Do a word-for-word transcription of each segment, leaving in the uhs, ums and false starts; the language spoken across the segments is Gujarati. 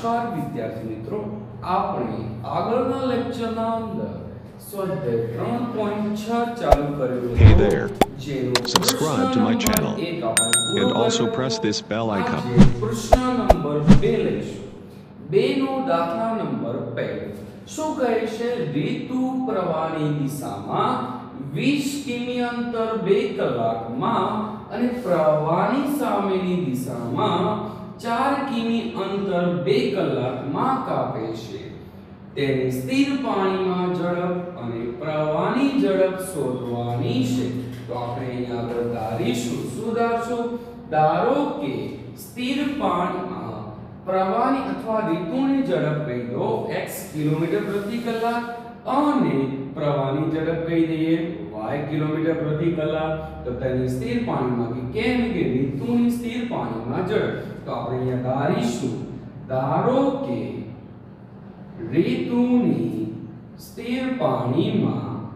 નમસ્કાર વિદ્યાર્થી મિત્રો, આપણે આગળના લેક્ચરના અંદર સ્વાધ્યાય ત્રણ પોઈન્ટ છ ચાલુ કરેલું Hey there. જેનો Subscribe to my channel એક આપણે પૂરો and also કર્યો. press this bell icon. આજે પ્રશ્ન નંબર બે લઈશું. બે નો દાખલા નંબર બે. શું કહે છે? ઋતુ પ્રવાહની દિશામાં વીસ કિમી અંતર બે કલાકમાં અને પ્રવાહની સામેની દિશામાં ચાર કિમી અંતર બે કલાકમાં કાપે છે. તેને સ્થિર પાણીમાં ઝડપ અને પ્રવાહની ઝડપ શોધવાની છે. તો આપણે અહીંયા આગળ ધારીશું. શું ધારશું? ધારો કે સ્થિર પાણીમાં પ્રવાહની અથવા ઋતુની ઝડપ કહી દો x કિલોમીટર પ્રતિ કલાક અને પ્રવાહની ઝડપ કહી દઈએ y કિલોમીટર પ્રતિ કલાક. તો તેની સ્થિર પાણીમાં કે કેમ કે ઋતુની સ્થિર પાણીમાં ઝડપ. તો આપણે અહીંયા ધારીશું. ધારો કે ઋતુની સ્થિર પાણીમાં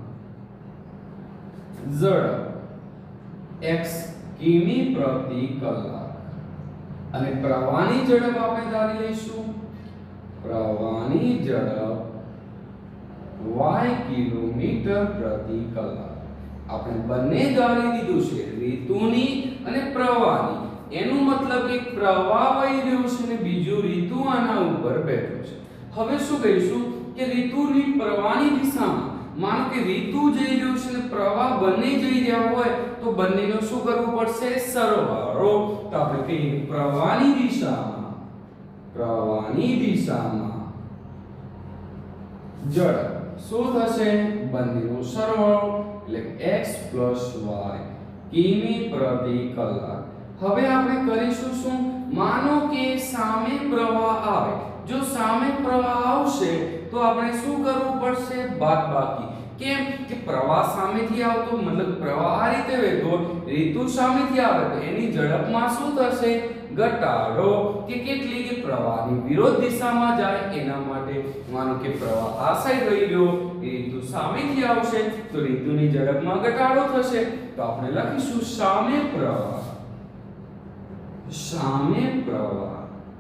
ઝડપ x કિમી પ્રતિ કલાક અને પ્રવાહની ઝડપ આપણે ધારી લઈશું. પ્રવાહની ઝડપ y કિલોમીટર પ્રતિ કલાક. આપણે બંને ધારી દીધું છે, ઋતુની અને પ્રવાહની. એનું મતલબ કે પ્રવાહ વહી રહ્યો છે અને બીજું ઋતુ આના ઉપર બેઠો છે. હવે શું કહીશું કે ઋતુની પ્રવાહની દિશામાં માનો કે ઋતુ જઈ રહ્યું છે અને પ્રવાહ બંને જઈ રહ્યા હોય તો બંનેનો શું કરવું પડશે? સરવાળો. તો આપણે કહીએ પ્રવાહની દિશામાં પ્રવાહની દિશામાં ઝડપ શું થશે? બંનેનો સરવાળો એટલે x y કિમી પ્રતિ કલાક. હવે આપણે કરીશું શું? માનો કે સામે પ્રવાહ આવે. જો સામે પ્રવાહ આવશે તો આપણે શું કરવું પડશે? બાદબાકી. કેમ કે પ્રવાહ સામેથી આવતો મતલબ પ્રવાહ આ રીતે વહેતો, ઋતુ સામેથી આવે તો એની ઝડપમાં શું થશે? ઘટાડો. કે કેટલી? કે પ્રવાહની વિરોધ દિશામાં જાય એના માટે. માનો કે પ્રવાહ આ સાઈડ વહી ગયો, ઋતુ સામેથી આવશે તો ઋતુની ઝડપમાં ઘટાડો થશે. તો આપણે લખીશું સામે પ્રવાહ સામે પ્રવાહ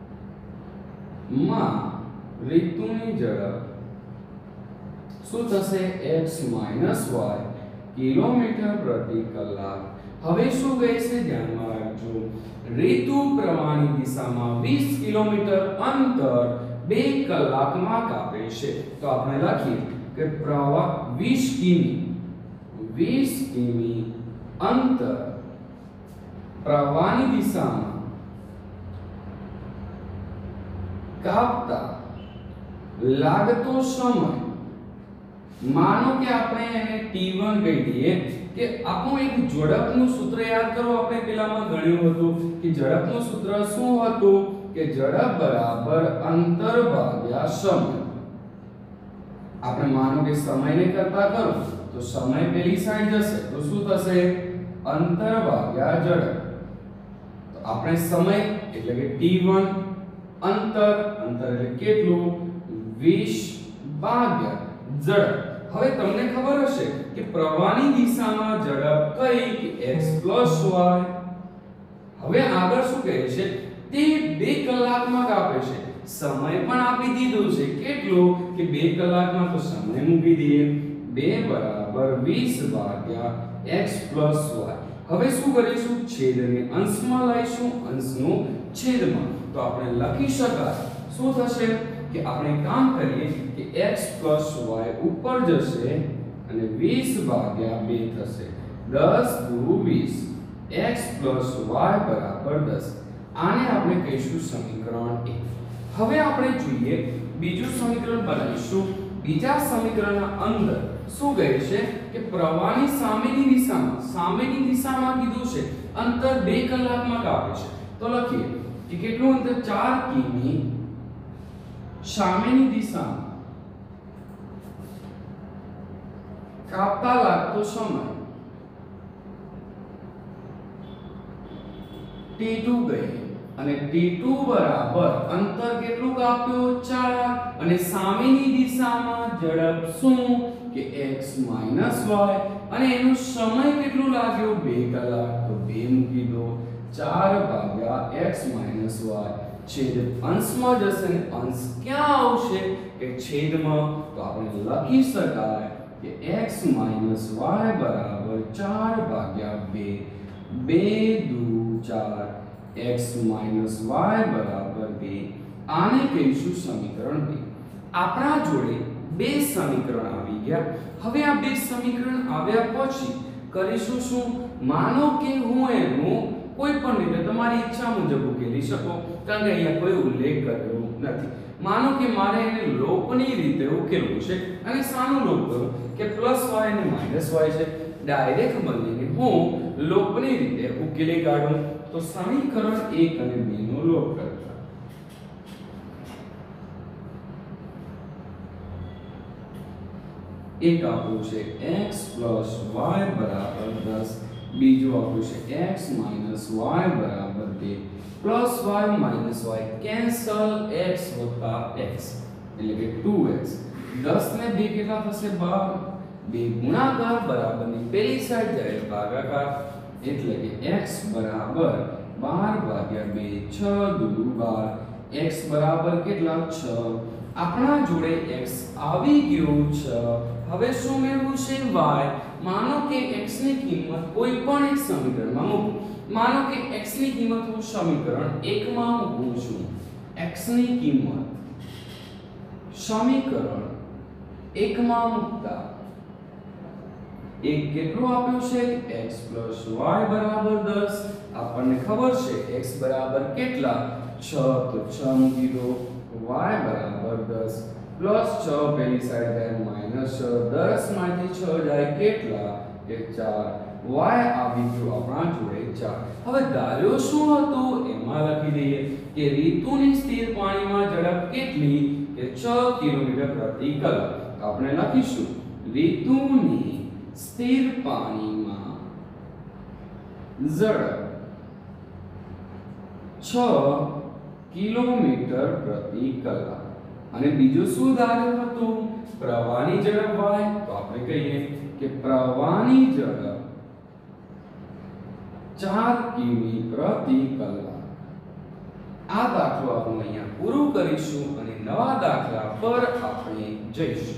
માં ઋતુની ઝડપ શું થશે? x y કિલોમીટર પ્રતિ કલાક. હવે શું કહે છે? ધ્યાનમાં રાખજો. ઋતુ પ્રવાહની દિશામાં વીસ કિલોમીટર અંતર બે કલાકમાં કાપે છે. તો આપણે લખીએ કે પ્રવાહ વીસ કિમી વીસ કિમી અંતર પ્રવાહની દિશામાં કાપતા લાગતો સમય, માનો કે આપણે એને ટી વન કહી દઈએ. કે આપણું એક ઝડપનું સૂત્ર યાદ કરો. આપણે પેલામાં ગણ્યું હતું કે ઝડપનું સૂત્ર શું હતું? કે ઝડપ બરાબર અંતર ભાગ્યા સમય. આપણે માનો કે સમયને કરતા કરો તો સમય પેલી સાઈડ જશે તો શું થશે? અંતર ભાગ્યા ઝડપ. તો આપણે સમય એટલે કે ટી વન, અંતર અંતર એટલે કેટલું? વીસ ભાગ્યા ઝડપ. હવે તમને ખબર હશે કે પ્રવાહની દિશામાં ઝડપ કઈ? કે x y. હવે આગળ શું કહે છે? તે બે કલાકમાં કાપે છે. સમય પણ આપી દીધો છે. કેટલું? કે બે કલાકમાં. તો સમય મૂકી દઈએ. બે બરાબર વીસ ભાગ્યા x y. હવે શું કરીશું? છેદને અંશમાં લઈશું, અંશનું છેદમાં. તો આપણે લખી શકાય શું થશે? કે આપણે કામ કરીએ કે x y ઉપર જશે અને વીસ ભાગ્યા બે થશે. દસ દુ વીસ. x y બરાબર દસ. આને આપણે કહીશું સમીકરણ એક. હવે આપણે જોઈએ બીજું સમીકરણ બનાવીશું. બીજા સમીકરણના અંદર શું કહે છે? કે પ્રવાહની સામેની દિશામાં સામેની દિશામાં કીધું છે અંતર બે કલાકમાં કાપે છે. તો લખીએ કે કેટલું અંતર? ચાર કિમી સામેની દિશામાં કાપતા લાગતો સમય ટી ટુ ગઈ અને ટી ટુ બરાબર અંતર કેટલું કાપ્યું? ચાર. અને સામેની દિશામાં ઝડપ શું? કે x y અને એનો સમય કેટલું લાગ્યો? બે કલાક. તો બે મૂકી દો. ચાર ભાગ્યા x y છેદ અંશમાં જશે ને અંશ ક્યાં આવશે કે છેદમાં, તો આપણે લખી શકાય કે x માઈનસ y બરાબર ચાર ભાગ્યા બે, બે દુ ચાર, x માઈનસ y બરાબર બે. આને કહીશું સમીકરણ બે. આપણા જોડે બે સમીકરણ આવી ગયા. હવે આ બે સમીકરણ આવ્યા પછી કરીશું શું? માનો કે હું એનું કોઈ પણ રીતે તમારી ઈચ્છા મુજબ ઉકેલી શકો, કારણ કે અહીંયા કોઈ ઉલ્લેખ કર્યો નથી. માનો કે મારે એને લોપની રીતે ઉકેલવું છે અને શાનું લોપ કરું કે પ્લસ y અને માઈનસ y છે. ડાયરેક્ટ બંનેને હું લોપની રીતે ઉકેલી કાઢું. તો સમીકરણ એક અને બે નો લોપ કરતા એક આપ્યું છે x plus y બરાબર દસ, બીજું આપ્યું છે x minus y બરાબર બે, plus y minus y cancel, x વત્તા x એટલે કે ટુ એક્સ. દસ ને બે કેટલા થશે? બાર. બે ગુણાકાર બરાબરની પેલી સાઈડ જાય ભાગાકાર એટલે કે x બરાબર બાર ભાગ્યા બે, છ દુ બાર, x બરાબર કેટલા? છ. આપણા જોડે x આવી ગયું છે. હવે શું મેળવવું છે? y. માનો કે x ની કિંમત કોઈ પણ એક સમીકરણમાં મૂકો. માનો કે x ની કિંમત હું સમીકરણ એક માં મૂકું છું. x ની કિંમત સમીકરણ એક માં મૂકતા એક કેટલું આપ્યું છે? x plus y બરાબર દસ. આપણને ખબર છે x બરાબર કેટલા? છ. તો છ મૂકી દો. y બરાબર દસ પ્લસ છ પેલી સાઈડ જાય માઈનસ છ, દસ માંથી છ જાય કેટલા? કે ચાર. y આવી ગયો આપણા જોડે ચાર. હવે ધાર્યો શું હતું એમાં લખી દઈએ કે ઋતુની સ્થિર પાણીમાં ઝડપ કેટલી? કે છ કિલોમીટર પ્રતિ કલાક. આપણે લખીશું ઋતુની સ્થિર પાણીમાં ઝડપ છ કિલોમીટર પ્રતિ કલાક. અને બીજું શું ધાર્યું હતું? પ્રવાહની ઝડપ y. તો આપણે કહીએ કે પ્રવાહની ઝડપ ચાર કિમી પ્રતિ કલાક. આ દાખલો આપણે અહીંયા પૂરું કરીશું અને નવા દાખલા પર આપણે જઈશું.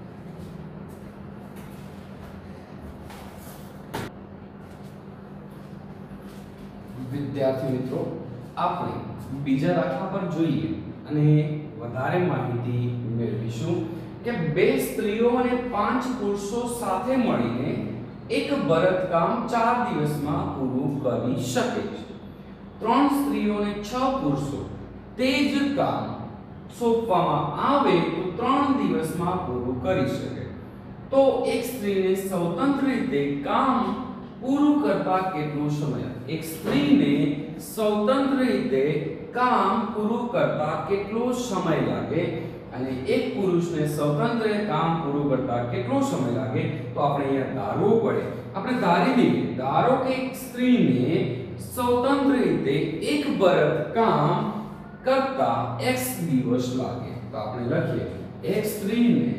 વિદ્યાર્થી મિત્રો, આપણે બીજા દાખલા પર જોઈએ અને વધારે માહિતી મેળવીશું કે બે સ્ત્રીઓ અને પાંચ પુરુષો સાથે મળીને એક ભરતકામ ચાર દિવસમાં પૂરું કરી શકે છે. ત્રણ સ્ત્રીઓ અને છ પુરુષો તે જ કામ સોંપવામાં આવે તો ત્રણ દિવસમાં પૂરું કરી શકે. તો એક સ્ત્રીને સ્વતંત્ર રીતે કામ પૂરું કરતા કેટલો સમય? એક સ્ત્રીને સ્વતંત્ર રીતે કામ પૂરું કરતા કેટલો સમય લાગે અને એક પુરુષને સ્વતંત્ર કામ પૂરું કરતા કેટલો સમય લાગે? તો આપણે અહીંયા ધારવું પડે. આપણે ધારી લઈએ, ધારો કે એક સ્ત્રીને સ્વતંત્ર રીતે એક ભરત કામ કરતા x દિવસ લાગે. તો આપણે લખીએ એક સ્ત્રીને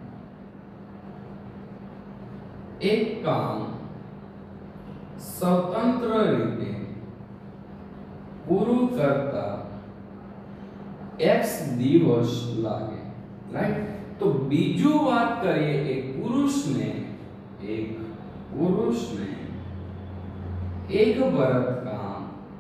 એક કામ સ્વતંત્ર રીતે પૂરું કરતા x દિવસ લાગે. રાઈટ? તો બીજું વાત કરીએ એક પુરુષને એક પુરુષને એક ભરતકામ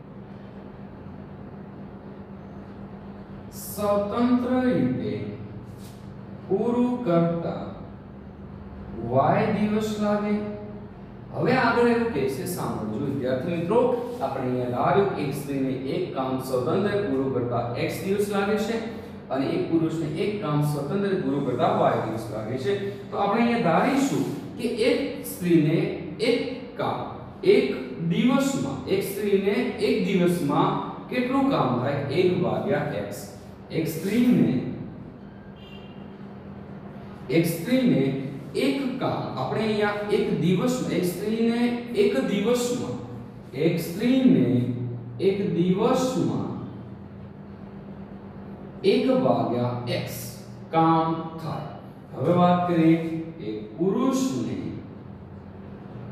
સ્વતંત્ર રીતે પૂરું કરતા y દિવસ લાગે. હવે આગળ એવું કહે છે, સાંભળજો વિદ્યાર્થી મિત્રો. આપણે અહીંયા ધાર્યું એક સ્ત્રીને એક કામ સ્વતંત્ર પૂરું કરતા x દિવસ લાગે છે અને એક પુરુષને એક કામ સ્વતંત્ર પૂરું કરતા y દિવસ લાગે છે. તો આપણે અહીંયા ધારીશું કે એક સ્ત્રીને એક કામ એક દિવસમાં એક સ્ત્રીને એક દિવસમાં કેટલું કામ થાય? એક ભાગ્યા x. એક સ્ત્રીને એક સ્ત્રીને એક કામ આપણે અહીંયા એક દિવસમાં એક સ્ત્રીને એક દિવસમાં એક સ્ત્રીને એક દિવસમાં એક ભાગ્યા x કામ થાય. હવે વાત કરીએ એક પુરુષને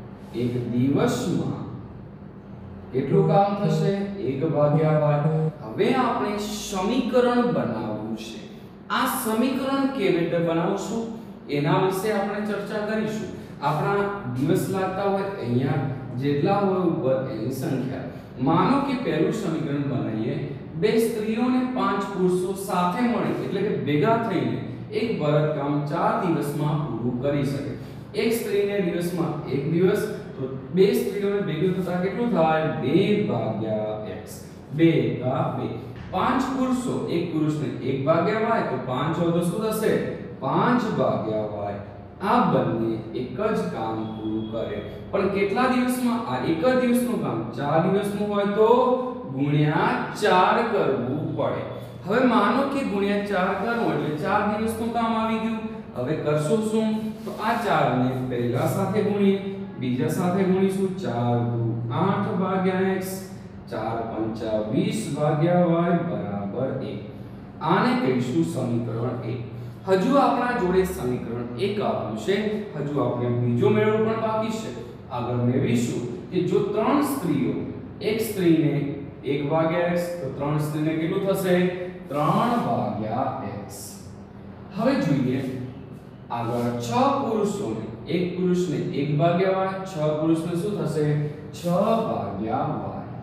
એક દિવસમાં કેટલું કામ થશે? એક ભાગ્યા y. હવે આપણે સમીકરણ બનાવવું છે. આ સમીકરણ કેવી રીતે બનાવશું એના વિશે આપણે ચર્ચા કરીશું. આપણા દિવસ લાગતા હોય અહીંયા જેટલા હોય ઉપર એની સંખ્યા. માનો કે પહેલું સમીકરણ બનાવીએ. બે સ્ત્રીઓ અને પાંચ પુરુષો સાથે મળી એટલે કે ભેગા થઈને એક ભરતકામ ચાર દિવસમાં પૂરું કરી શકે. એક સ્ત્રીને દિવસમાં એક દિવસ, તો બે સ્ત્રીઓને ભેગું થતા કેટલું થાય? બે ભાગ્યા x. બે એકા બે. પાંચ પુરુષો, એક પુરુષને એક ભાગ્યા y, તો પાંચ હોય તો શું થશે? પાંચ ભાગ્યા y. આ બંને એક જ કામ પૂરું કરે. પણ કેટલા દિવસમાં? આ એક જ દિવસનું કામ ચાર દિવસનું હોય તો ગુણ્યા ચાર કરવું પડે. હવે માનો કે ગુણ્યા ચાર કરો એટલે ચાર દિવસનું કામ આવી ગયું. હવે કરશું શું? તો આ ચાર ને પહેલા સાથે ગુણીએ, બીજા સાથે ગુણીશું. ચાર દુ આઠ ભાગ્યા x, ચાર પંચા વીસ ભાગ્યા y બરાબર એક. આને કહીશું સમીકરણ એક. હજુ આપણા જોડે સમીકરણ એક આવ્યું છે. હજુ આપણે બીજો મેળવવો પણ બાકી છે. આગળ મેળવીશું કે જો ત્રણ સ્ત્રીઓ, એક સ્ત્રીને એક ભાગ્યા x, તો ત્રણ સ્ત્રીને કેટલું થશે? ત્રણ ભાગ્યા x. હવે જોઈએ આગળ છ પુરુષોને, એક પુરુષને એક ભાગ્યા y, છ પુરુષને શું થશે? છ ભાગ્યા y.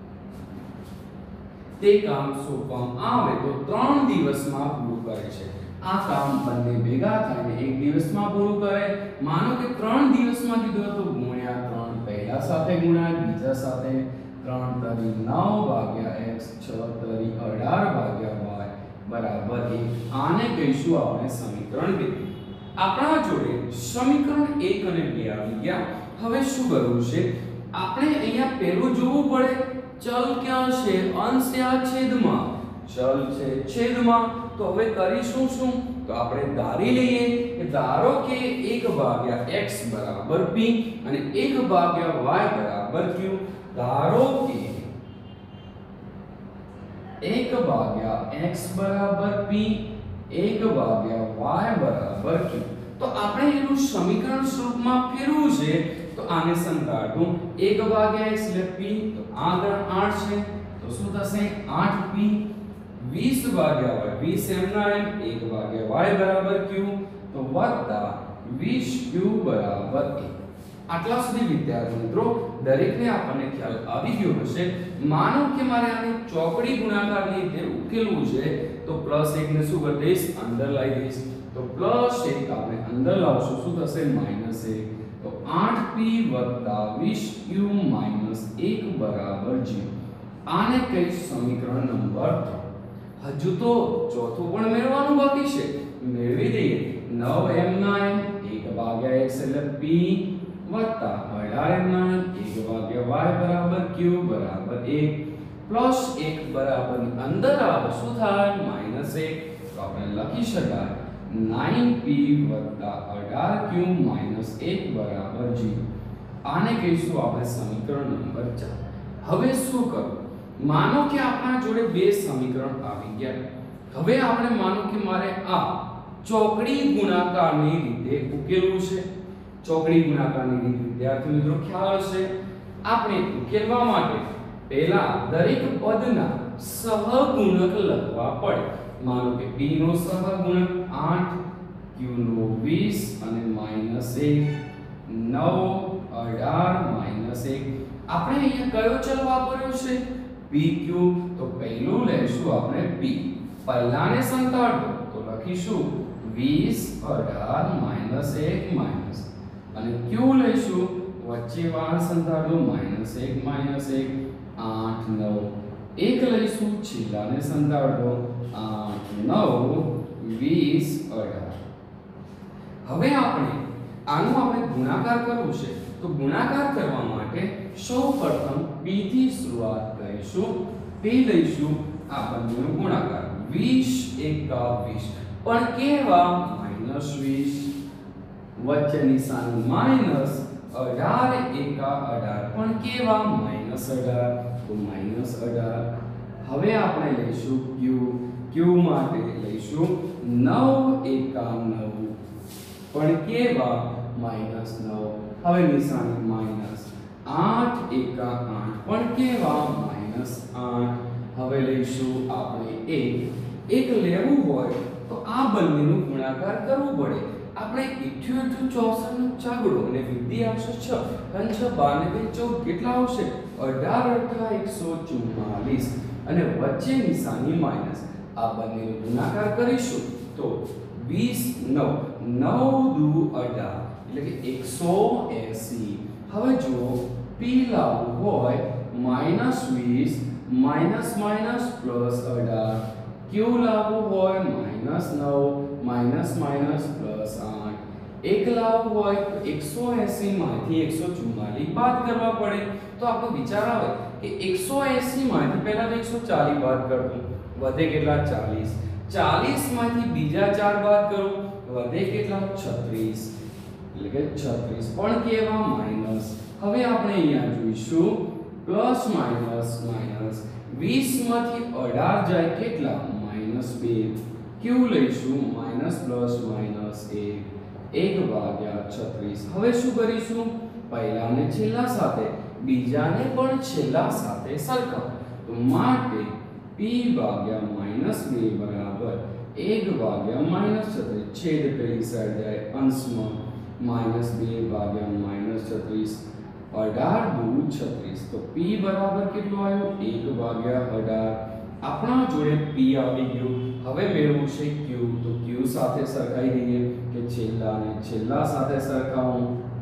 તે કામ સોંપવામાં આવે તો ત્રણ દિવસમાં પૂરું કરે છે. આ કામ બંને ભેગા થઈને એક દિવસમાં પૂરું કરે. માનો કે ત્રણ દિવસમાં કીધું તો ગુણ્યા ત્રણ, પહેલા સાથે ગુણ્યા બીજા સાથે. ત્રણ તરી નવ ભાગ્યા x, છ તરી અઢાર ભાગ્યા y બરાબર એક. આને કહીશું આપણે સમીકરણ બે. આપણા જોડે સમીકરણ એક અને બે આવી ગયા. હવે શું કરવું છે? આપણે અહીંયા પહેલું જોવું પડે ચલ ક્યાં છે? અંશ યા છેદમાં? ચલ છે છેદમાં. તો હવે કરીશું શું? તો આપણે ધારી લઈએ કે ધારો કે એક ભાગ્યા x બરાબર p અને એક ભાગ્યા y બરાબર q. ધારો કે એક ભાગ્યા x બરાબર p, એક ભાગ્યા y બરાબર q. તો આપણે એનું સમીકરણ સ્વરૂપમાં ફેરવું છે. તો આને સંતાડું. એક ભાગ્યા x એટલે p, તો આગળ આઠ છે તો શું થશે? આઠ p. વીસ ભાગ્યા y, વીસ એમના એમ, એક ભાગ્યા y બરાબર q, તો વત્તા વીસ q બરાબર એક. આટલા સુધી વિદ્યાર્થી મિત્રો દરેકને આપણને ખ્યાલ આવી ગયો હશે. માનો કે મારે આને ચોકડી ગુણાકારની રીતે ઉકેલવું છે તો પ્લસ એક ને શું કરી દઈશ? અંદર લાવી દઈશ. તો પ્લસ એક આપણે અંદર લાવશું, શું થશે? માઈનસ એક. તો આઠ p વત્તા વીસ q માઈનસ એક બરાબર ઝીરો. આને કહીશ સમીકરણ નંબર ત્રણ. હજુ તો ચોથું પણ મેળવવાનું બાકી છે. મેળવી દઈએ. નવ m ના n, એક ભાગ્યા x એટલે p વત્તા અઢાર m ના n, એક ભાગ્યા y બરાબર q બરાબર એક પ્લસ એક બરાબર અંદર આવે શું થાય? માઈનસ એક. તો આપણે લખી શકાય nine p વત્તા અઢાર q માઈનસ એક બરાબર ઝીરો. આને કહીશું આપણે સમીકરણ નંબર ચાર. હવે શું કરવું? માનો કે આપણા જોડે બે સમીકરણ આવી ગયા. હવે આપણે માનો કે મારે આ ચોકડી ગુણાકારની રીતે ઉકેલવું છે. ચોકડી ગુણાકારની રીત વિદ્યાર્થી મિત્રો ખ્યાલ છે. આપણે ઉકેલવા માટે પહેલા દરેક પદના સહગુણક લખવા પડે. માનો કે p નો સહગુણક આઠ, q નો વીસ અને માઈનસ એક, નવ, અઢાર, માઈનસ એક. આપણે અહીંયા કયો ચલ વાપર્યો છે? pq. તો પહેલું લેશું આપણે p. પહેલાને સંતાડો તો લખીશું વીસ, અઢાર, માઈનસ એક, માઈનસ. અને q લઈશું વચ્ચે વાળા સંતાડો માઈનસ એક, માઈનસ એક, આઠ, નવ. એક લઈશું છેલ્લાને સંતાડો આઠ, નવ, વીસ, અઢાર. હવે આપણે આનું આપણે ગુણાકાર કરવું છે. તો ગુણાકાર કરવા માટે સૌપ્રથમ p થી શરૂઆત કરીશું. p લઈશું આ બંનેનો ગુણાકાર. વીસ એકા વીસ પણ કેવા? માઈનસ વીસ. વચ્ચે નિશાન માઈનસ. અઢાર એકા અઢાર પણ કેવા? માઈનસ અઢાર. તો માઈનસ અઢાર. હવે આપણે લઈશું q. q માટે લઈશું નવ એકા નવ પણ કેવા? માઈનસ નવ. હવે નિશાની માઈનસ. આઠ એકા આઠ પણ કેવા? માઈનસ આઠ. હવે લઈશું આપણે એક એક લેવું હોય તો આ બંનેનું ગુણાકાર કરવું પડે. આપણે અઠ્યાવીસ ચોસઠ નો ચાગડો અને વિદ્યાંશ છ અને છ બાર ને બે ચૌદ કેટલા આવશે? અઢાર અઠા એકસો ચુમ્માલીસ અને વચ્ચે નિશાની માઈનસ. આ બંનેનો ગુણાકાર કરીશું તો વીસ નવ નવ દુ અઢાર એટલે કે એકસો એંસી. હવે જો p લાવવું હોય માઈનસ વીસ માઈનસ માઈનસ પ્લસ અઢાર, q લાવવું હોય માઈનસ નવ માઈનસ માઈનસ પ્લસ આઠ, એક લાવવું હોય તો એકસો એંસી માંથી એકસો ચુમ્માલીસ બાદ કરવા પડે. તો આપણો વિચાર આવે કે એકસો એંસી માંથી પહેલા તો એકસો ચાલીસ બાદ કરવું, વધે કેટલા? ચાલીસ. ચાલીસ માંથી બીજા ચાર બાદ કરો, વધે કેટલા? છત્રીસ. એટલે કે છત્રીસ પણ કેવા? માઈનસ. હવે આપણે અહીંયા જોઈશું પ્લસ માઈનસ માઈનસ. વીસ માંથી અઢાર જાય કેટલા? માઈનસ બે. q લઈશું માઈનસ પ્લસ માઈનસ એક, એક ભાગ્યા છત્રીસ. હવે શું કરીશું? પહેલાને છેલ્લા સાથે બીજાને પણ છેલ્લા સાથે સરખાવો. તો માટે p ભાગ્યા માઈનસ બે બરાબર એક ભાગ્યા માઈનસ છત્રીસ. છેદ પેલી સાઈડ જાય અંશમાં માઈનસ બે ભાગ્યા માઈનસ છત્રીસ. અઢાર દુ છત્રીસ. તો p બરાબર કેટલો આવ્યો? એક ભાગ્યા અઢાર. આપણા જોડે p આવી ગયું. હવે મેળવવું છે q. તો q સાથે સરખાઈ દઈએ કે છેલ્લા ને છેલ્લા સાથે સરખાવું.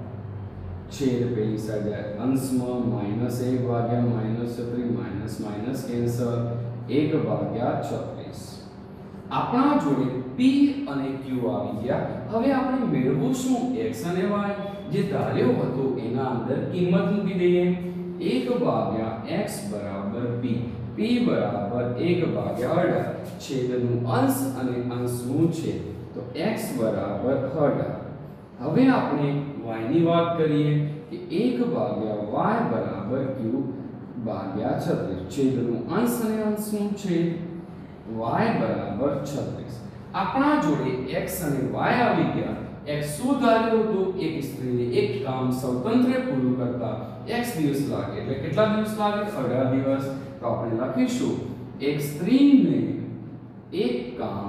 છેદ પેલી સાઈડ જાય અંશમાં માઈનસ એક ભાગ્યા માઈનસ છત્રીસ માઈનસ માઈનસ કેન્સલ એક ભાગ્યા છત્રીસ. આપણા જોડે p અને q આવી ગયા. હવે આપણે મેળવવું શું? x અને y. જે ધાર્યો હતો એના અંદર કિંમત મૂકી દઈએ. એક ભાગ્યા x બરાબર p. p બરાબર એક ભાગ્યા અઢાર. છેદનું અંશ અને અંશનું છેદ. તો x બરાબર અઢાર. હવે આપણે y ની વાત કરીએ કે એક ભાગ્યા y બરાબર q ભાગ્યા છત્રીસ. છેદનું અંશ અને અંશનું છેદ. y બરાબર છત્રીસ. આપણા જોડે x અને y આવી ગયા. x શું ધાર્યું હતું? એક સ્ત્રીને એક કામ સ્વતંત્ર પૂરું કરતા x દિવસ લાગે. એટલે કેટલા દિવસ લાગે? અઢાર દિવસ. તો આપણે લખીશું એક સ્ત્રીને એક કામ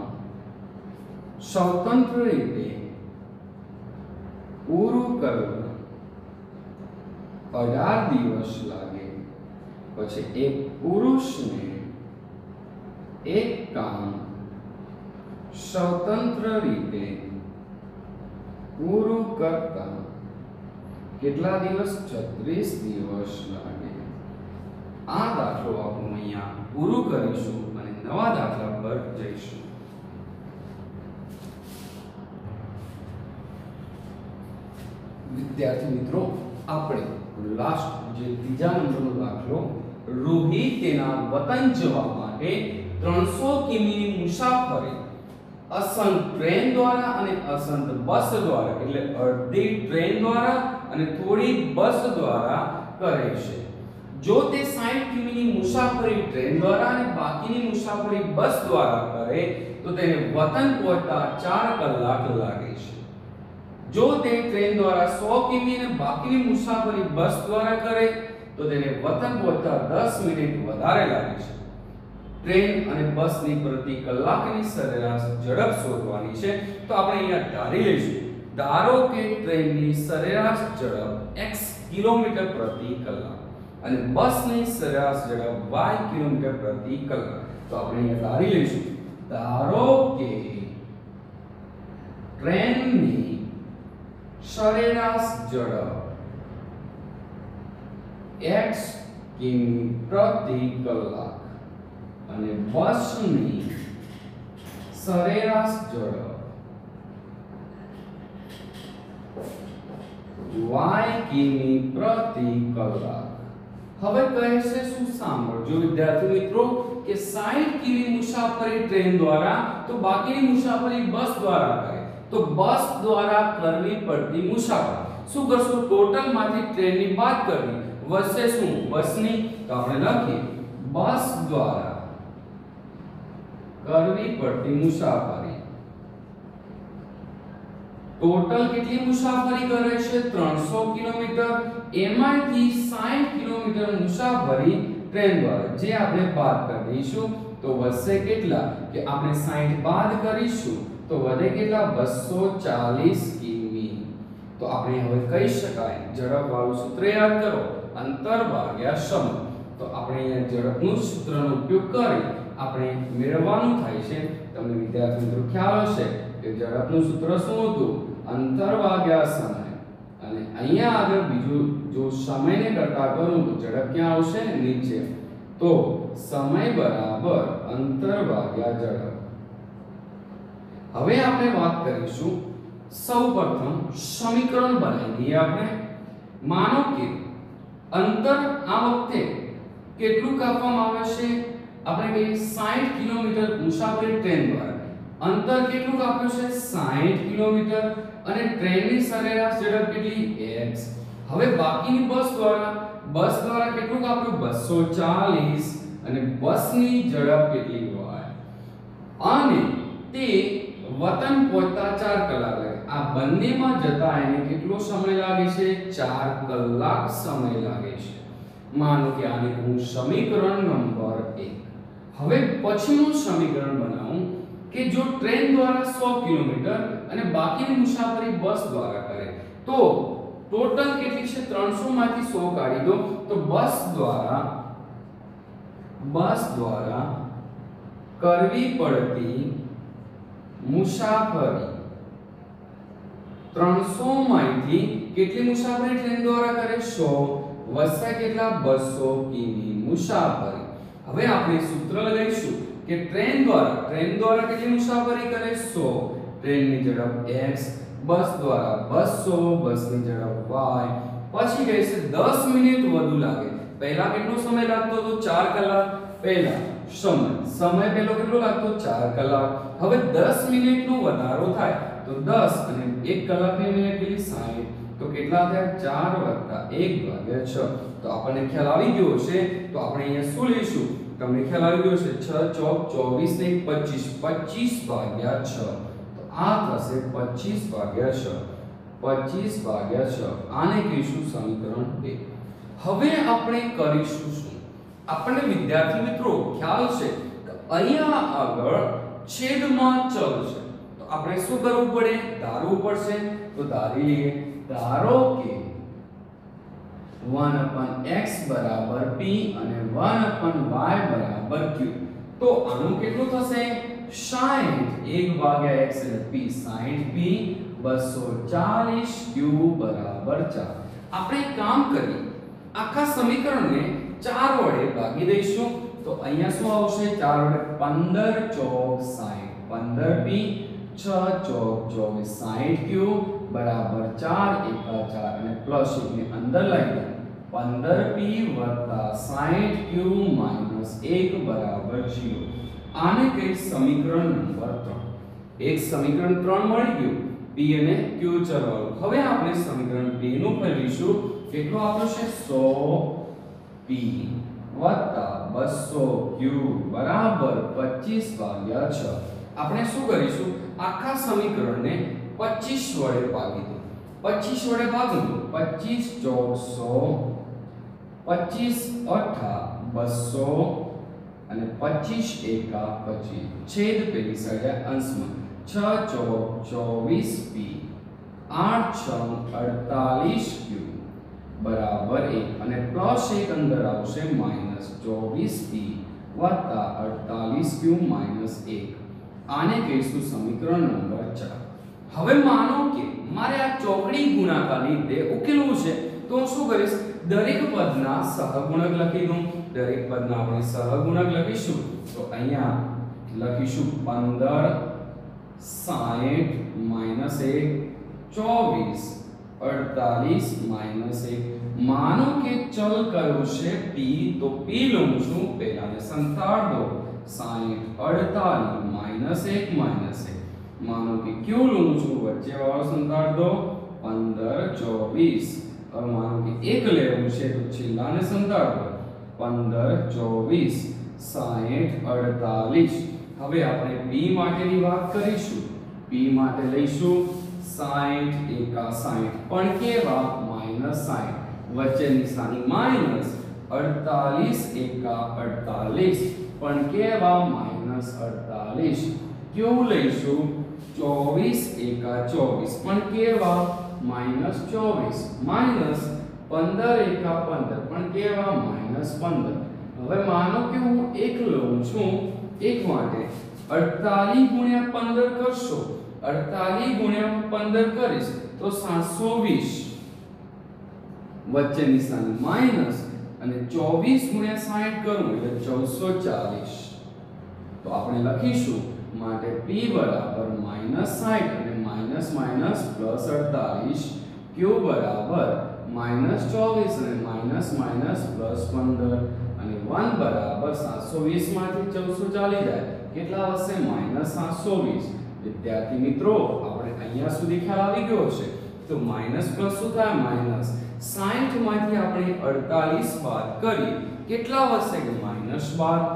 સ્વતંત્ર રીતે પૂરું કરવા અઢાર દિવસ લાગે. પછી એક પુરુષને એક કામ સ્વતંત્ર રીતે પૂરું કરતા કેટલા દિવસ? છત્રીસ દિવસ લાગે. આ દાખલો આપણે અહીંયા પૂરું કરીશું અને નવા દાખલા પર જઈશું. વિદ્યાર્થી મિત્રો, આપણે લાસ્ટ જે ત્રીજા નંબરનો દાખલો, રોહિત તેના વતન જવા માટે ત્રણસો કિમીની મુસાફરી અસંત ટ્રેન દ્વારા અને અસંત બસ દ્વારા એટલે અડધી ટ્રેન દ્વારા અને થોડી બસ દ્વારા કરે છે. જો તે સાઠ કિમીની મુસાફરી ટ્રેન દ્વારા અને બાકીની મુસાફરી બસ દ્વારા કરે તો તેને વતન પહોંચતા ચાર કલાક લાગે છે. જો તે ટ્રેન દ્વારા સો કિમી અને બાકીની મુસાફરી બસ દ્વારા કરે તો તેને વતન પહોંચતા દસ મિનિટ વધારે લાગે છે. ટ્રેન અને બસની પ્રતિ કલાકની સરેરાશ ઝડપ શોધવાની છે. તો આપણે અહીંયા ધારી લઈશું. ધારો કે ટ્રેનની સરેરાશ ઝડપ x કિલોમીટર પ્રતિ કલાક અને બસની સરેરાશ ઝડપ y કિલોમીટર પ્રતિ કલાક. તો આપણે અહીંયા ધારી લઈશું. ધારો કે ટ્રેનની સરેરાશ ઝડપ x કિમી પ્રતિ કલાક અને બસની સરેરાશ ઝડપ y કિમી પ્રતિ કલાક. હવે કહે છે શું? સાંભળજો વિદ્યાર્થી મિત્રો કે સાઠ કિમી મુસાફરી ટ્રેન દ્વારા તો બાકીની મુસાફરી બસ દ્વારા કરે. તો બસ દ્વારા કરવી પડતી મુસાફરી શું કરશું? ટોટલ માંથી ટ્રેનની બાદ કરવી, વધશે શું? બસની. તો આપણે લખીએ બસ દ્વારા કરવી પડતી મુસાફરી. ટોટલ કેટલી મુસાફરી કરે છે? ત્રણસો કિલોમીટર. એમાંથી સાઠ કિલોમીટર મુસાફરી ટ્રેન દ્વારા, જે આપણે બાદ કરી દઈશું તો વધશે કેટલા કે આપણે સાઈઠ બાદ કરીશું તો વધે કેટલા બસો ચાલીસ કિમી। તો આપણે હવે કહી શકાય ઝડપ વાળું સૂત્ર યાદ કરો, અંતર ભાગ્યા સમય। તો આપણે અહીંયા ઝડપનું સૂત્રનો ઉપયોગ કરી આપણે મેળવવાનું થાય છે। તમને વિદ્યાર્થી મિત્રો ખ્યાલ હશે કે ઝડપનું સૂત્ર શું હતું, અંતર ભાગ્યા સમય। અને અહીંયા આગળ બીજું જો સમયને કરતા કરું તો ઝડપ ક્યાં આવશે, નીચે। તો સમય બરાબર અંતર ભાગ્યા ઝડપ। હવે આપણે વાત કરીશું, સૌપ્રથમ સમીકરણ બનાવી દઈએ આપણે। માનો કે અંતર આ વખતે કેટલું કાપવામાં આવે છે, આપણે કહીએ સાઈઠ કિલોમીટર મુસાફરી ટ્રેન દ્વારા, અંતર કેટલું કાપ્યું છે સાઈઠ કિલોમીટર અને ટ્રેનની સરેરાશ ઝડપ કેટલી x। હવે બાકીની બસ દ્વારા, બસ દ્વારા કેટલું કાપ્યું બસો ચાલીસ અને બસની ઝડપ કેટલી y, અને તે વતન પહોંચતા ચાર કલાક લાગે। આ બંનેમાં જતા એને કેટલો સમય લાગે છે, ચાર કલાક સમય લાગે છે। માનો કે આને હું સમીકરણ નંબર એક। હવે પછીનું સમીકરણ બનાવું કે જો ટ્રેન દ્વારા સો કિલોમીટર અને બાકીની મુસાફરી બસ દ્વારા કરે તો ટોટલ કેટલી છે, ત્રણસો માંથી સો કાઢી દો તો બસ દ્વારા બસ દ્વારા કરવી પડતી મુસાફરી ત્રણસો માંથી કેટલી મુસાફરી ટ્રેન દ્વારા કરે સો વત્તા કેટલા બસો કિમી મુસાફરી। હવે આપણે સૂત્ર લગાવીશું કે ટ્રેન દ્વારા ટ્રેન દ્વારા કેટલી મુસાફરી કરે સો, ટ્રેનની ઝડપ x, બસ દ્વારા બસો, બસની ઝડપ y, પછી કહેશે દસ મિનિટ વધુ લાગે। પહેલા કેટલો સમય લાગતો હતો ચાર કલાક, પહેલા સમય સમય પહેલો કેટલો લાગતો ચાર કલાક। હવે દસ મિનિટનો વધારો થાય તો દસ અને એક કલાકની મિનિટ કેટલી સાઈઠ, તો કેટલા થયા ચાર વત્તા એક ભાગ્યા છ। તો આપણને ખ્યાલ આવી ગયો છે। તો આપણે અહીંયા શું લઈશું, તમને ખ્યાલ આવી ગયો છે, છ ચોક ચોવીસ ને પચીસ, પચીસ ભાગ્યા છ, તો આ થશે પચીસ ભાગ્યા છ, પચીસ ભાગ્યા છ। આને કહીશું સમીકરણ બે। હવે આપણે કરીશું શું, આપણને વિદ્યાર્થી મિત્રો ખ્યાલ છે કે અહીંયા આગળ છેદમાં ચલ છે તો આપણે શું કરવું પડે, ધારવું પડશે। તો ધારી લઈએ, ધારો કે one upon x બરાબર p અને one upon y બરાબર q। તો આનું કેટલું થશે સાઈઠ, એક ભાગ્યા x એટલે p સાઈઠ p, બસો ચાલીસ q બરાબર ચાર। આપણે કામ કરીએ, આખા સમીકરણને ચાર વડે ભાગી દઈશું તો અહીંયા શું આવશે, ચાર વડે પંદર ચોક સાઈઠ, પંદર p, છ ચોક ચોવીસ, સાઈઠ q બરાબર ચાર, એકા ચાર અને પ્લસ એક ને અંદર લઈ લો, પંદર p વત્તા સાઈઠ q માઈનસ એક બરાબર ઝીરો। આને કઈ સમીકરણ નંબર ત્રણ। એક સમીકરણ ત્રણ મળી ગયું, p અને q ચલવાળું। હવે આપણે સમીકરણ બે નું કરીશું, કેટલો આપ્યો છે સો p વત્તા બસો q બરાબર પચીસ ભાગ્યા છ। આપણે શું કરીશું, આખા સમીકરણને પચીસ વડે ભાગી દો, પચીસ વડે ભાગો તો પચીસ ચોક સો, પચીસ અઠા બસો અને પચીસ એકા પચીસ, છેદ પેલી સાઈડે અંશમાં, છ ચોક ચોવીસ p, આઠ છ અડતાલીસ q બરાબર એક અને પ્લસ એક અંદર આવશે માઈનસ ચોવીસ p વત્તા અડતાલીસ q માઈનસ એક। આને કહીશું સમીકરણ નંબર ચાર। હવે માનો કે મારે આ ચોકડી ગુણાકારની રીતે ઉકેલવું છે તો હું શું કરીશ, દરેક પદના સહગુણક લખી દઉં। દરેક પદના આપણે સહગુણક લખીશું તો અહીંયા લખીશું પંદર, સાઈઠ માઈનસ એક, ચોવીસ, અડતાલીસ માઈનસ એક। માનો કે ચલ કયો છે p, તો p લઉં છું, પહેલાને સંતાડ દો, સાઈઠ, અડતાલીસ માઈનસ એક માઈનસ એક। માનો કે q લઉં છું, વચ્ચે વાળો સંતાડ દો, પંદર, ચોવીસ। હવે માનો કે એક લેવું છે તો છેલ્લાને સંતાડ દો, પંદર, ચોવીસ, સાઈઠ, અડતાલીસ। હવે આપણે p માટેની વાત કરીશું, p માટે લઈશું સાઈઠ એકા સાઈઠ, પણ કેવા માઈનસ સાઈઠ, વચ્ચે નિશાની માઈનસ, अड़तालीस एका अड़तालीस पण केवा माइनस अड़तालीस क्यू लईशु चौबीस एका चौबीस पण केवा माइनस चौबीस माइनस पंदर एका पंदर पण केवा माइनस पंदर। હવે માનો કે હું એક લઉં છું એક માટે अड़तालीस गुણ્યા पंदर કરશો अड़तालीस गुण્યા पंदर કરીશ તો सात सौ बीस વચ્ચે નિશાન માઈનસ અને चौबीस गुण્યા साठ કરું એટલે चौदह सौ चालीस। તો આપણે લખીશું માટે p બરાબર માઈનસ साठ અને માઈનસ માઈનસ પ્લસ अड़तालीस q બરાબર માઈનસ चौबीस અને માઈનસ માઈનસ પ્લસ पंदर અને एक બરાબર सात सौ बीस માંથી चौदह सौ ચાલી જાય કેટલા આવશે માઈનસ सात सौ बीस। विद्यार्थी मित्रों આપણે અહીંયા સુધી ખ્યાલ આવી ગયો છે તો માઈનસ પ્લસ શું થાય માઈનસ साठ માંથી આપણે अड़तालीस બાદ કરી કેટલા આવશે કે માઈનસ बारह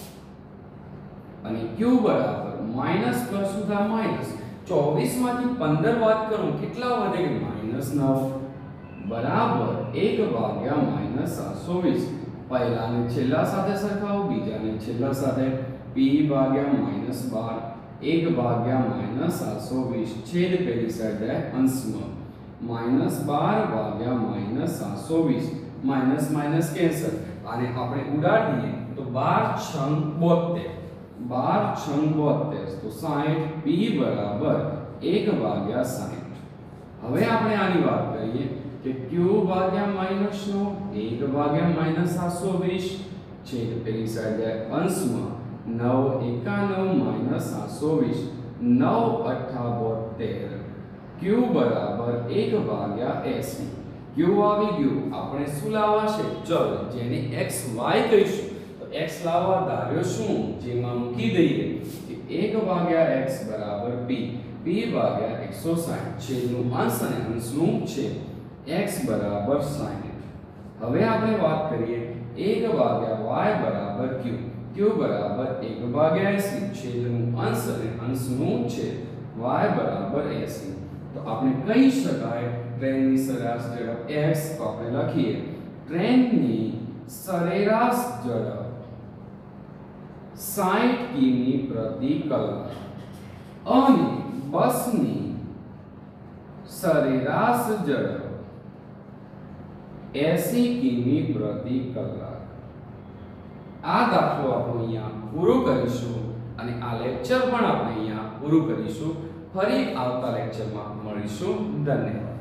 અને q બરાબર માઈનસ પ્લસ શું થાય માઈનસ चौबीस માંથી पंदर બાદ કરું કેટલા વધે કે માઈનસ नौ બરાબર एक ભાગ્યા માઈનસ सात सौ बीस। પહેલાને છેલ્લા સાથે સરખાવો બીજાને છેલ્લા સાથે p ભાગ્યા માઈનસ बारह एक भाग्या माइनस सात सौ बीस छेद पेली साइड है अंश में माइनस बारह भाग्या माइनस सात सौ बीस माइनस माइनस कैंसल आने आपने उड़ाड़ दिए तो बारह छंग बोतેર बारह छंग बोतેર तो साठ p बराबर एक भाग्या साठ। હવે આપણે આની વાત કરીએ કે q ભાગ્યા માઈનસ નો एक ભાગ્યા માઈનસ सात सौ बीस छेद पेली साइड है अंश में नौ एका नौ माइनस सात सौ बीस नौ अठा बोतેર q बराबर एक भाग्या एसी q આવી ગયું આપણે શું લાવવા છે ચલ જેને x y કહીશું તો x લાવવા ધાર્યો શું જેમાં મૂકી દઈએ કે एक ભાગ્યા x બરાબર p p ભાગ્યા एक सौ साठ છેદનું અંશ અને અંશનું છેદ x બરાબર साठ। હવે આપણે વાત કરીએ एक ભાગ્યા y બરાબર q q बराबर एक भाग्या अस्सी छेदનું અંશ અને અંશનું છેદ y बराबर अस्सी। તો આપણે કહી શકાય ટ્રેનની સરેરાશ ઝડપ x તો આપણે લખીએ ટ્રેનની સરેરાશ ઝડપ साठ કિમી પ્રતિ કલાક અને બસની સરેરાશ ઝડપ अस्सी કિમી પ્રતિ કલાક। આ દાખલો આપણે અહીંયા પૂરો કરીશું અને આ લેક્ચર પણ આપણે અહીંયા પૂરું કરીશું। ફરી આવતા લેક્ચરમાં મળીશું। ધન્યવાદ।